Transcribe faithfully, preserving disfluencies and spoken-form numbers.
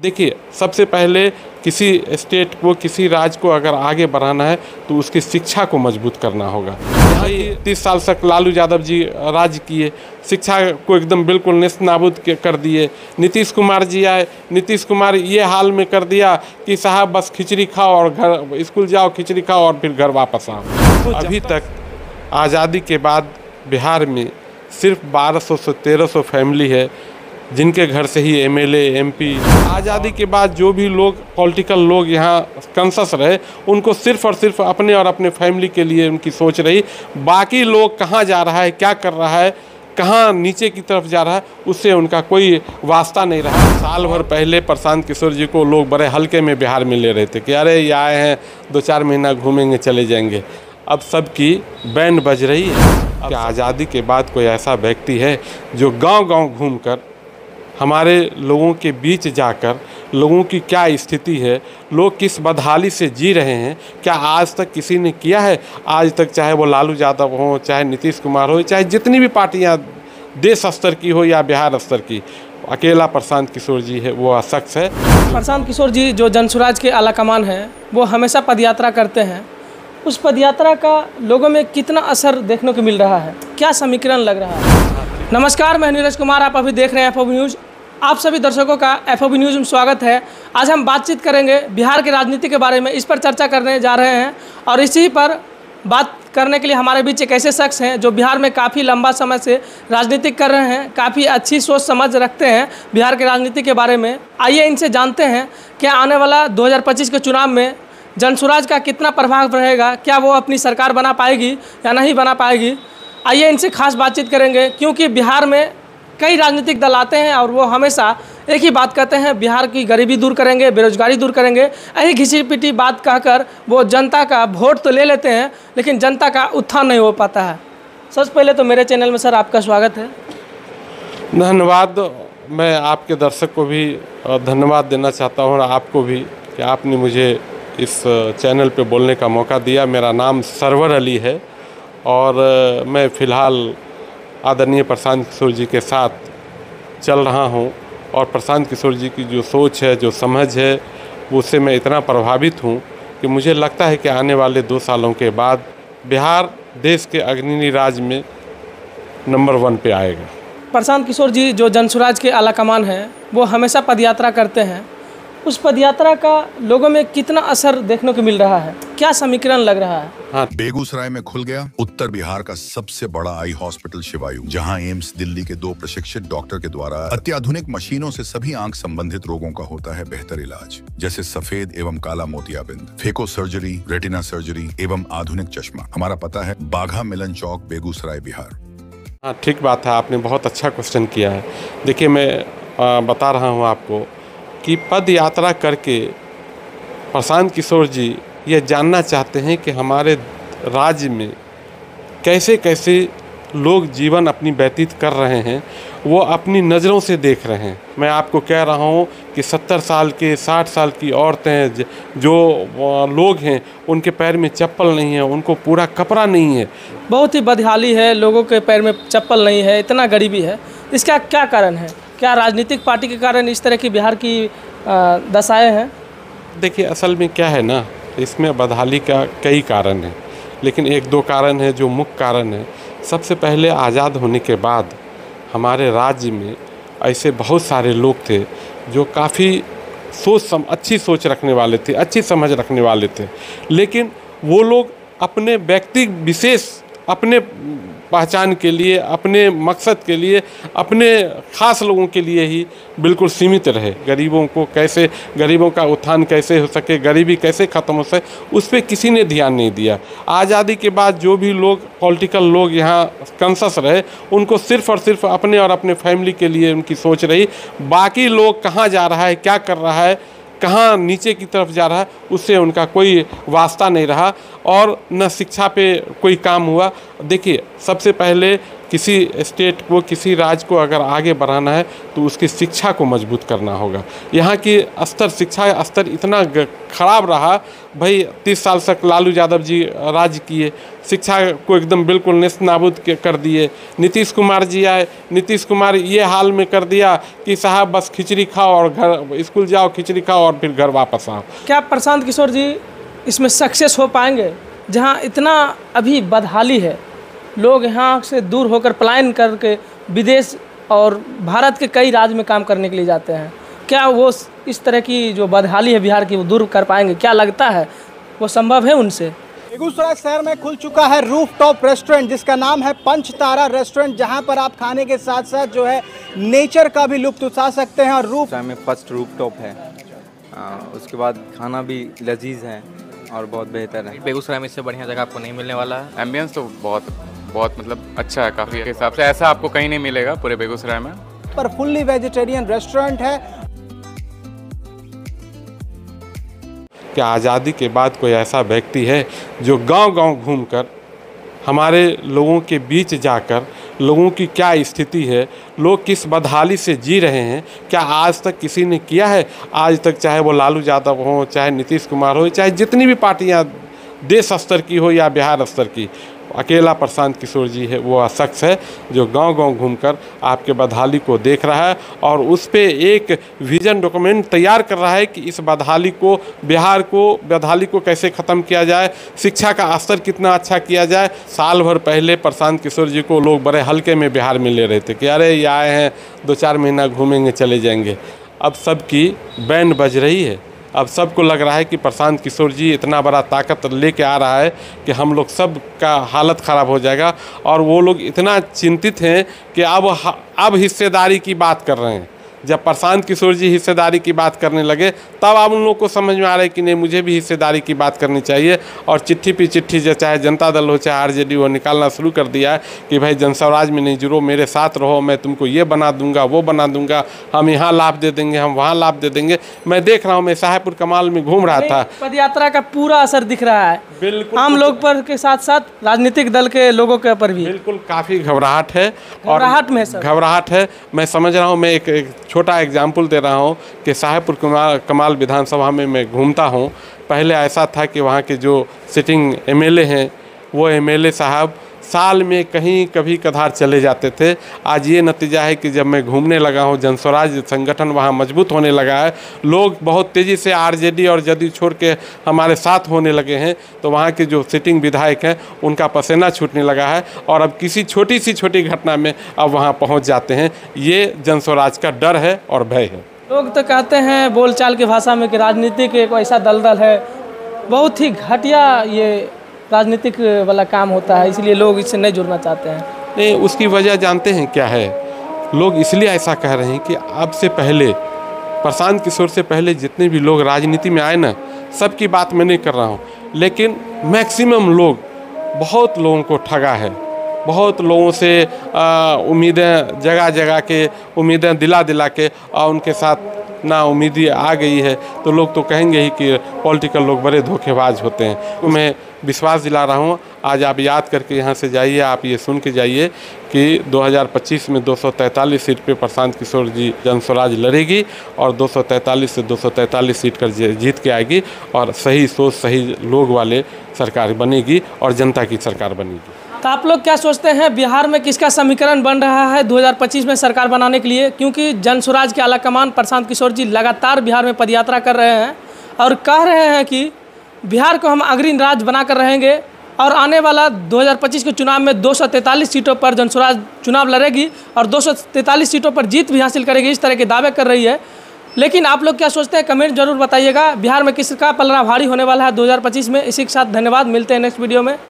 देखिए, सबसे पहले किसी स्टेट को, किसी राज्य को अगर आगे बढ़ाना है तो उसकी शिक्षा को मजबूत करना होगा। यहाँ तीस साल तक लालू यादव जी राज किए, शिक्षा को एकदम बिल्कुल नेस्त नाबूद कर दिए। नीतीश कुमार जी आए, नीतीश कुमार ये हाल में कर दिया कि साहब बस खिचड़ी खाओ और घर स्कूल जाओ, खिचड़ी खाओ और फिर घर वापस आओ। अभी तक आज़ादी के बाद बिहार में सिर्फ बारह सौ से तेरह सौ फैमिली है जिनके घर से ही एमएलए, एमपी। आज़ादी के बाद जो भी लोग पॉलिटिकल लोग यहाँ कंसस रहे, उनको सिर्फ और सिर्फ अपने और अपने फैमिली के लिए उनकी सोच रही। बाकी लोग कहाँ जा रहा है, क्या कर रहा है, कहाँ नीचे की तरफ जा रहा है, उससे उनका कोई वास्ता नहीं रहा। साल भर पहले प्रशांत किशोर जी को लोग बड़े हल्के में बिहार में ले रहे थे कि अरे ये आए हैं, दो चार महीना घूमेंगे चले जाएंगे। अब सबकी बैंड बज रही है। क्या आज़ादी के बाद कोई ऐसा व्यक्ति है जो गांव-गांव घूमकर हमारे लोगों के बीच जाकर लोगों की क्या स्थिति है, लोग किस बदहाली से जी रहे हैं, क्या आज तक किसी ने किया है? आज तक चाहे वो लालू यादव हो, चाहे नीतीश कुमार हो, चाहे जितनी भी पार्टियां देश स्तर की हो या बिहार स्तर की, अकेला प्रशांत किशोर जी है, वो शख्स है। प्रशांत किशोर जी जो जनसुराज के आलाकमान हैं, वो हमेशा पदयात्रा करते हैं। उस पदयात्रा का लोगों में कितना असर देखने को मिल रहा है, क्या समीकरण लग रहा है? नमस्कार, मैं नीरज कुमार, आप अभी देख रहे हैं एफओबी न्यूज़। आप सभी दर्शकों का एफओबी न्यूज़ में स्वागत है। आज हम बातचीत करेंगे बिहार की राजनीति के बारे में, इस पर चर्चा करने जा रहे हैं। और इसी पर बात करने के लिए हमारे बीच एक ऐसे शख्स हैं जो बिहार में काफ़ी लंबा समय से राजनीति कर रहे हैं, काफ़ी अच्छी सोच समझ रखते हैं बिहार की राजनीति के बारे में। आइए इनसे जानते हैं कि आने वाला दो हज़ार पच्चीस के चुनाव में जनसुराज का कितना प्रभाव रहेगा, क्या वो अपनी सरकार बना पाएगी या नहीं बना पाएगी। आइए इनसे खास बातचीत करेंगे, क्योंकि बिहार में कई राजनीतिक दल आते हैं और वो हमेशा एक ही बात कहते हैं, बिहार की गरीबी दूर करेंगे, बेरोजगारी दूर करेंगे। यही घिसी पिटी बात कहकर वो जनता का वोट तो ले लेते हैं, लेकिन जनता का उत्थान नहीं हो पाता है। सबसे पहले तो मेरे चैनल में सर आपका स्वागत है। धन्यवाद। मैं आपके दर्शक को भी धन्यवाद देना चाहता हूँ और आपको भी कि आपने मुझे इस चैनल पे बोलने का मौका दिया। मेरा नाम सरवर अली है और मैं फ़िलहाल आदरणीय प्रशांत किशोर जी के साथ चल रहा हूं और प्रशांत किशोर जी की जो सोच है, जो समझ है, उससे मैं इतना प्रभावित हूं कि मुझे लगता है कि आने वाले दो सालों के बाद बिहार देश के अग्रणी राज्य में नंबर वन पे आएगा। प्रशांत किशोर जी जो जनसुराज के आलाकमान हैं, वो हमेशा पदयात्रा करते हैं। उस पदयात्रा का लोगों में कितना असर देखने को मिल रहा है, क्या समीकरण लग रहा है? हाँ। बेगूसराय में खुल गया उत्तर बिहार का सबसे बड़ा आई हॉस्पिटल शिवायु, जहां एम्स दिल्ली के दो प्रशिक्षित डॉक्टर के द्वारा अत्याधुनिक मशीनों से सभी आंख संबंधित रोगों का होता है बेहतर इलाज, जैसे सफेद एवं काला मोतियाबिंद, फेको सर्जरी, रेटिना सर्जरी एवं आधुनिक चश्मा। हमारा पता है बाघा मिलन चौक, बेगूसराय, बिहार। हाँ, ठीक बात है, आपने बहुत अच्छा क्वेश्चन किया है। देखिए, मैं आ, बता रहा हूँ आपको कि पद यात्रा करके प्रशांत किशोर जी ये जानना चाहते हैं कि हमारे राज्य में कैसे कैसे लोग जीवन अपनी व्यतीत कर रहे हैं, वो अपनी नज़रों से देख रहे हैं। मैं आपको कह रहा हूँ कि सत्तर साल के, साठ साल की औरतें, जो लोग हैं, उनके पैर में चप्पल नहीं है, उनको पूरा कपड़ा नहीं है। बहुत ही बदहाली है, लोगों के पैर में चप्पल नहीं है, इतना गरीबी है। इसका क्या कारण है? क्या राजनीतिक पार्टी के कारण इस तरह की बिहार की दशाएं हैं? देखिए, असल में क्या है ना, इसमें बदहाली का कई कारण हैं, लेकिन एक दो कारण है जो मुख्य कारण है। सबसे पहले आज़ाद होने के बाद हमारे राज्य में ऐसे बहुत सारे लोग थे जो काफ़ी सोच सम अच्छी सोच रखने वाले थे, अच्छी समझ रखने वाले थे, लेकिन वो लोग अपने व्यक्ति विशेष, अपने पहचान के लिए, अपने मकसद के लिए, अपने ख़ास लोगों के लिए ही बिल्कुल सीमित रहे। गरीबों को कैसे, गरीबों का उत्थान कैसे हो सके, गरीबी कैसे ख़त्म हो सके, उस पर किसी ने ध्यान नहीं दिया। आज़ादी के बाद जो भी लोग पॉलिटिकल लोग यहाँ कंसस रहे, उनको सिर्फ और सिर्फ अपने और अपने फैमिली के लिए उनकी सोच रही। बाकी लोग कहाँ जा रहा है, क्या कर रहा है, कहाँ नीचे की तरफ जा रहा है, उससे उनका कोई वास्ता नहीं रहा और न शिक्षा पे कोई काम हुआ। देखिए, सबसे पहले किसी स्टेट को, किसी राज्य को अगर आगे बढ़ाना है तो उसकी शिक्षा को मजबूत करना होगा। यहाँ की स्तर, शिक्षा स्तर इतना ख़राब रहा भाई, तीस साल तक लालू यादव जी राज किए, शिक्षा को एकदम बिल्कुल नेस्त नाबूद कर दिए। नीतीश कुमार जी आए, नीतीश कुमार ये हाल में कर दिया कि साहब बस खिचड़ी खाओ और घर स्कूल जाओ, खिचड़ी खाओ और फिर घर वापस आओ। क्या प्रशांत किशोर जी इसमें सक्सेस हो पाएंगे, जहाँ इतना अभी बदहाली है, लोग यहाँ से दूर होकर पलायन करके विदेश और भारत के कई राज्य में काम करने के लिए जाते हैं? क्या वो इस तरह की जो बदहाली है बिहार की वो दूर कर पाएंगे? क्या लगता है वो संभव है उनसे? बेगूसराय शहर में खुल चुका है रूफ टॉप रेस्टोरेंट, जिसका नाम है पंच तारा रेस्टोरेंट, जहां पर आप खाने के साथ साथ जो है नेचर का भी लुत्फ उठा सकते हैं। और रूफ में फर्स्ट रूफ टॉप है, आ, उसके बाद खाना भी लजीज है और बहुत बेहतर है। बेगूसराय में इससे बढ़िया जगह आपको नहीं मिलने वाला है। एम्बियंस तो बहुत बहुत मतलब अच्छा है काफ़ी, के हिसाब से ऐसा आपको कहीं नहीं मिलेगा पूरे बेगूसराय में। पर फुल्ली वेजिटेरियन रेस्टोरेंट है। क्या आज़ादी के बाद कोई ऐसा व्यक्ति है जो गांव-गांव घूमकर हमारे लोगों के बीच जाकर लोगों की क्या स्थिति है, लोग किस बदहाली से जी रहे हैं, क्या आज तक किसी ने किया है? आज तक चाहे वो लालू यादव हो, चाहे नीतीश कुमार हो, चाहे जितनी भी पार्टियां देश स्तर की हो या बिहार स्तर की, अकेला प्रशांत किशोर जी है वो शख्स है जो गांव-गांव घूमकर आपके बदहाली को देख रहा है और उस पे एक विजन डॉक्यूमेंट तैयार कर रहा है कि इस बदहाली को, बिहार को, बदहाली को कैसे ख़त्म किया जाए, शिक्षा का स्तर कितना अच्छा किया जाए। साल भर पहले प्रशांत किशोर जी को लोग बड़े हल्के में बिहार में ले रहे थे कि अरे ये आए हैं, दो चार महीना घूमेंगे चले जाएंगे। अब सबकी बैंड बज रही है। अब सबको लग रहा है कि प्रशांत किशोर जी इतना बड़ा ताकत लेके आ रहा है कि हम लोग सब का हालत ख़राब हो जाएगा। और वो लोग इतना चिंतित हैं कि अब अब हिस्सेदारी की बात कर रहे हैं। जब प्रशांत किशोर जी हिस्सेदारी की बात करने लगे तब अब उन लोग को समझ में आ रहा है कि नहीं, मुझे भी हिस्सेदारी की बात करनी चाहिए। और चिट्ठी पे चिट्ठी, जो चाहे जनता दल हो चाहे आरजेडी हो, निकालना शुरू कर दिया है कि भाई जनस्वराज में नहीं जुड़ो, मेरे साथ रहो, मैं तुमको ये बना दूंगा, वो बना दूंगा, हम यहाँ लाभ दे देंगे, हम वहाँ लाभ दे देंगे। मैं देख रहा हूँ, मैं साहेबपुर कमाल में घूम रहा था, पद यात्रा का पूरा असर दिख रहा है बिल्कुल आम लोग पर के साथ साथ राजनीतिक दल के लोगों के ऊपर भी। बिल्कुल काफ़ी घबराहट है और घबराहट में सर घबराहट है। मैं समझ रहा हूँ, मैं एक, एक छोटा एग्जाम्पल दे रहा हूँ कि साहेबपुर कमाल कमाल विधानसभा में मैं घूमता हूँ। पहले ऐसा था कि वहाँ के जो सिटिंग एमएलए हैं वो एमएलए साहब साल में कहीं कभी कधार चले जाते थे। आज ये नतीजा है कि जब मैं घूमने लगा हूँ, जनस्वराज संगठन वहाँ मजबूत होने लगा है, लोग बहुत तेज़ी से आरजेडी और जदयू छोड़ के हमारे साथ होने लगे हैं, तो वहाँ के जो सिटिंग विधायक हैं उनका पसीना छूटने लगा है और अब किसी छोटी सी छोटी घटना में अब वहाँ पहुँच जाते हैं। ये जनस्वराज का डर है और भय है। लोग तो कहते हैं बोलचाल की भाषा में कि राजनीति के एक ऐसा दलदल है, बहुत ही घटिया ये राजनीतिक वाला काम होता है, इसलिए लोग इससे नहीं जुड़ना चाहते हैं। नहीं, उसकी वजह जानते हैं क्या है? लोग इसलिए ऐसा कह रहे हैं कि अब से पहले, प्रशांत किशोर से पहले जितने भी लोग राजनीति में आए ना, सबकी बात मैं नहीं कर रहा हूँ, लेकिन मैक्सिमम लोग, बहुत लोगों को ठगा है, बहुत लोगों से उम्मीदें जगह जगह के उम्मीदें दिला दिला के और उनके साथ ना उम्मीदी आ गई है, तो लोग तो कहेंगे ही कि पॉलिटिकल लोग बड़े धोखेबाज होते हैं। तो मैं विश्वास दिला रहा हूँ, आज आप याद करके यहाँ से जाइए, आप ये सुन के जाइए कि दो हज़ार पच्चीस में दो सौ तैंतालीस सीट पे प्रशांत किशोर जी जनस्वराज लड़ेगी और दो सौ तैंतालीस से दो सौ तैंतालीस सीट कर जीत के आएगी और सही सोच, सही लोग वाले सरकार बनेगी और जनता की सरकार बनेगी। तो आप लोग क्या सोचते हैं, बिहार में किसका समीकरण बन रहा है दो हज़ार पच्चीस में सरकार बनाने के लिए? क्योंकि जनस्वराज के आलाकमान प्रशांत किशोर जी लगातार बिहार में पदयात्रा कर रहे हैं और कह रहे हैं कि बिहार को हम अग्रणी राज्य बनाकर रहेंगे और आने वाला दो हज़ार पच्चीस के चुनाव में दो सौ तैंतालीस सीटों पर जनस्वराज चुनाव लड़ेगी और दो सौ तैंतालीस सीटों पर जीत भी हासिल करेगी, इस तरह के दावे कर रही है। लेकिन आप लोग क्या सोचते हैं, कमेंट जरूर बताइएगा। बिहार में किसका पलड़ा भारी होने वाला है दो हज़ार पच्चीस में? इसी के साथ धन्यवाद, मिलते हैं नेक्स्ट वीडियो में।